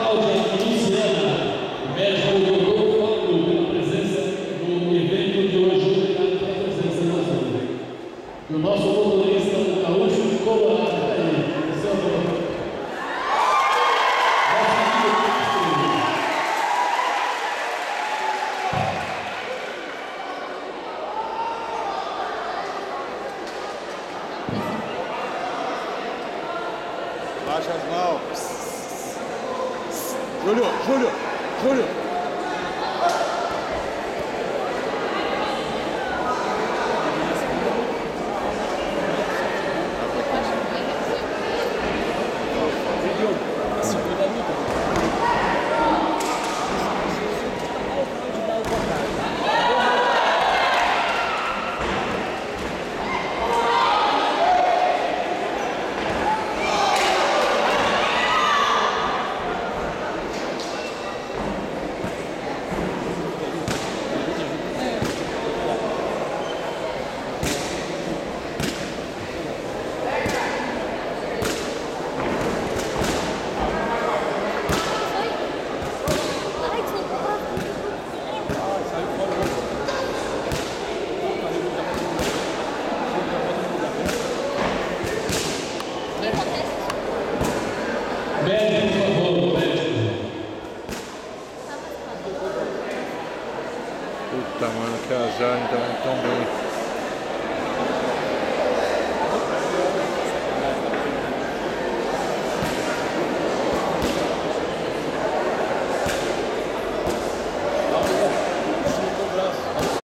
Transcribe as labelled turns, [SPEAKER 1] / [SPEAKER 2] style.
[SPEAKER 1] Cláudia Luciana, médico doutor Fábio, pela presença no evento de hoje. Obrigado pela presença na zona. E o nosso motorista, o Gaúcho de Colorado, está aí. Esse é o nome.
[SPEAKER 2] Baixa as mãos. Júlio, Júlio, Júlio.
[SPEAKER 3] Puta, mano, que azar, então tão bem.